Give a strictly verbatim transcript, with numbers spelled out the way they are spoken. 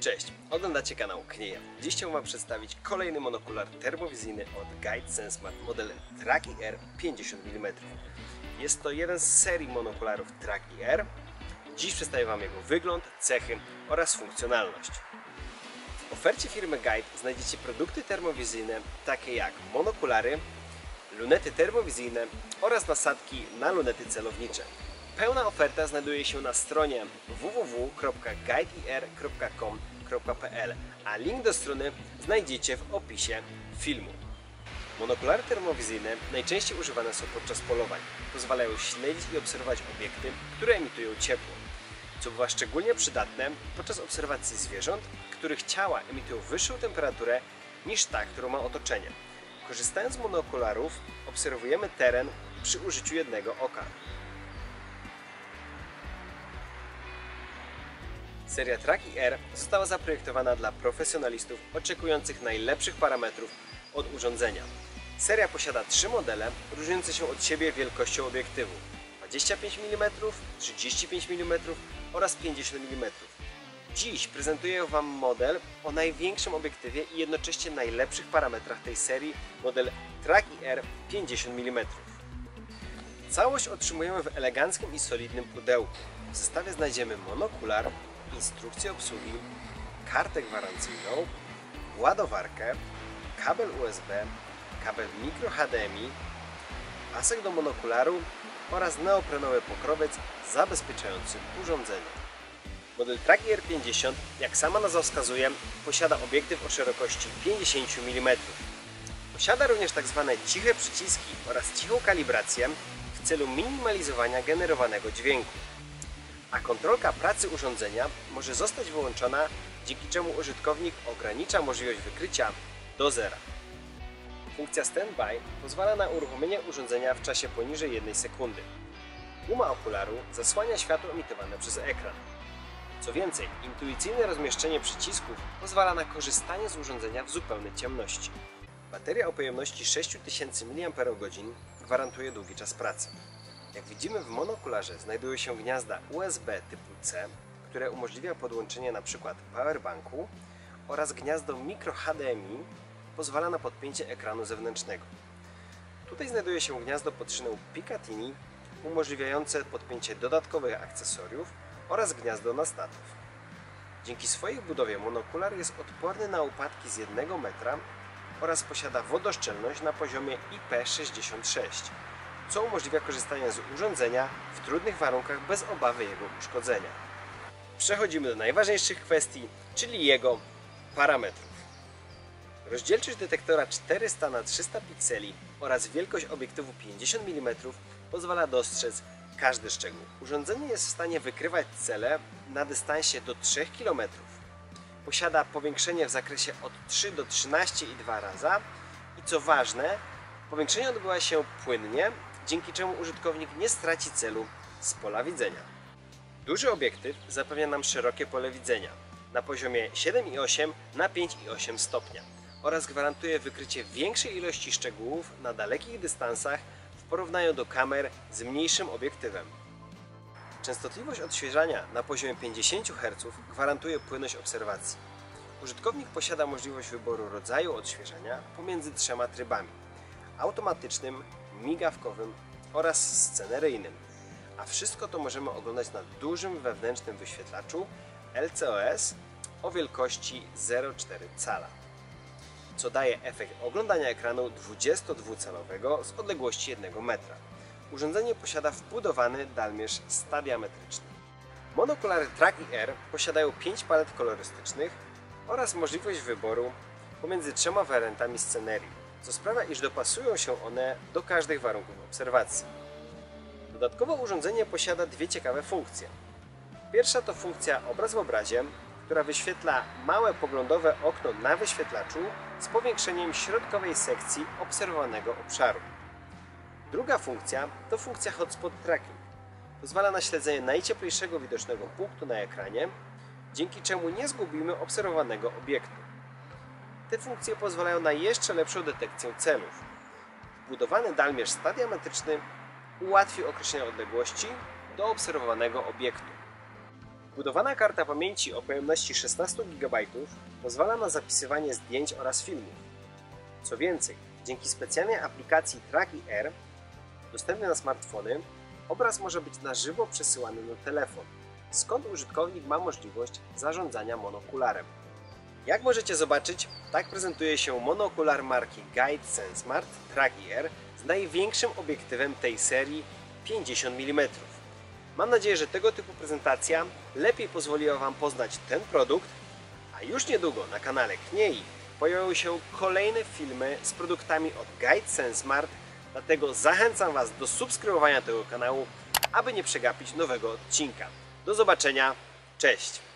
Cześć, oglądacie kanał Knieja. Dziś chciałbym Wam przedstawić kolejny monokular termowizyjny od Guide SenseMat model Track I R pięćdziesiąt milimetrów. Jest to jeden z serii monokularów Track I R. Dziś przedstawię Wam jego wygląd, cechy oraz funkcjonalność. W ofercie firmy Guide znajdziecie produkty termowizyjne takie jak monokulary, lunety termowizyjne oraz nasadki na lunety celownicze. Pełna oferta znajduje się na stronie w w w kropka guide i r kropka com kropka p l, a link do strony znajdziecie w opisie filmu. Monokulary termowizyjne najczęściej używane są podczas polowań. Pozwalają śledzić i obserwować obiekty, które emitują ciepło, co bywa szczególnie przydatne podczas obserwacji zwierząt, których ciała emitują wyższą temperaturę niż ta, którą ma otoczenie. Korzystając z monokularów obserwujemy teren przy użyciu jednego oka. Seria Track I R została zaprojektowana dla profesjonalistów oczekujących najlepszych parametrów od urządzenia. Seria posiada trzy modele, różniące się od siebie wielkością obiektywu: dwadzieścia pięć milimetrów, trzydzieści pięć milimetrów oraz pięćdziesiąt milimetrów. Dziś prezentuję Wam model o największym obiektywie i jednocześnie najlepszych parametrach tej serii, model Track I R pięćdziesiąt milimetrów. Całość otrzymujemy w eleganckim i solidnym pudełku. W zestawie znajdziemy monokular, instrukcję obsługi, kartę gwarancyjną, ładowarkę, kabel U S B, kabel mikro H D M I, pasek do monokularu oraz neoprenowy pokrowiec zabezpieczający urządzenie. Model Track I R pięćdziesiąt, jak sama nazwa wskazuje, posiada obiektyw o szerokości pięćdziesiąt milimetrów. Posiada również tzw. ciche przyciski oraz cichą kalibrację w celu minimalizowania generowanego dźwięku. A kontrolka pracy urządzenia może zostać wyłączona, dzięki czemu użytkownik ogranicza możliwość wykrycia do zera. Funkcja Standby pozwala na uruchomienie urządzenia w czasie poniżej jednej sekundy. Guma okularu zasłania światło emitowane przez ekran. Co więcej, intuicyjne rozmieszczenie przycisków pozwala na korzystanie z urządzenia w zupełnej ciemności. Bateria o pojemności sześć tysięcy miliamperów godzin gwarantuje długi czas pracy. Jak widzimy, w monokularze znajdują się gniazda U S B typu C, które umożliwia podłączenie np. powerbanku, oraz gniazdo mikro H D M I pozwala na podpięcie ekranu zewnętrznego. Tutaj znajduje się gniazdo pod szyną Picatinny umożliwiające podpięcie dodatkowych akcesoriów oraz gniazdo na statyw. Dzięki swojej budowie monokular jest odporny na upadki z jednego metra oraz posiada wodoszczelność na poziomie I P sześćdziesiąt sześć, co umożliwia korzystanie z urządzenia w trudnych warunkach bez obawy jego uszkodzenia. Przechodzimy do najważniejszych kwestii, czyli jego parametrów. Rozdzielczość detektora czterysta na trzysta pikseli oraz wielkość obiektywu pięćdziesiąt milimetrów pozwala dostrzec każdy szczegół. Urządzenie jest w stanie wykrywać cele na dystansie do trzech kilometrów. Posiada powiększenie w zakresie od trzy do trzynastu i dwa raza i co ważne, powiększenie odbywa się płynnie, dzięki czemu użytkownik nie straci celu z pola widzenia. Duży obiektyw zapewnia nam szerokie pole widzenia na poziomie siedem i osiem na pięć i osiem stopnia oraz gwarantuje wykrycie większej ilości szczegółów na dalekich dystansach w porównaniu do kamer z mniejszym obiektywem. Częstotliwość odświeżania na poziomie pięćdziesiąt herców gwarantuje płynność obserwacji. Użytkownik posiada możliwość wyboru rodzaju odświeżania pomiędzy trzema trybami: automatycznym, migawkowym oraz sceneryjnym. A wszystko to możemy oglądać na dużym wewnętrznym wyświetlaczu L C O S o wielkości zero przecinek cztery cala, co daje efekt oglądania ekranu dwudziestodwucalowego z odległości jednego metra. Urządzenie posiada wbudowany dalmierz stadiametryczny. Monokulary Track I R posiadają pięć palet kolorystycznych oraz możliwość wyboru pomiędzy trzema wariantami scenerii, co sprawia, iż dopasują się one do każdych warunków obserwacji. Dodatkowo urządzenie posiada dwie ciekawe funkcje. Pierwsza to funkcja obraz w obrazie, która wyświetla małe poglądowe okno na wyświetlaczu z powiększeniem środkowej sekcji obserwowanego obszaru. Druga funkcja to funkcja Hotspot Tracking. Pozwala na śledzenie najcieplejszego widocznego punktu na ekranie, dzięki czemu nie zgubimy obserwowanego obiektu. Te funkcje pozwalają na jeszcze lepszą detekcję celów. Wbudowany dalmierz stadiametryczny ułatwi określenie odległości do obserwowanego obiektu. Wbudowana karta pamięci o pojemności szesnaście gigabajtów pozwala na zapisywanie zdjęć oraz filmów. Co więcej, dzięki specjalnej aplikacji TrackIR dostępnej na smartfony, obraz może być na żywo przesyłany na telefon, skąd użytkownik ma możliwość zarządzania monokularem. Jak możecie zobaczyć, tak prezentuje się monokular marki Guide SenSmart TrackIR z największym obiektywem tej serii pięćdziesiąt milimetrów. Mam nadzieję, że tego typu prezentacja lepiej pozwoliła Wam poznać ten produkt, a już niedługo na kanale Kniei pojawią się kolejne filmy z produktami od Guide SenSmart, dlatego zachęcam Was do subskrybowania tego kanału, aby nie przegapić nowego odcinka. Do zobaczenia, cześć!